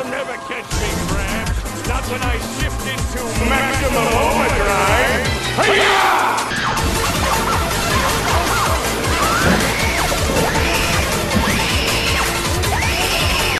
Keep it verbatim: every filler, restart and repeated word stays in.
never catch me, Crabs. Not when I shift into maximum overdrive.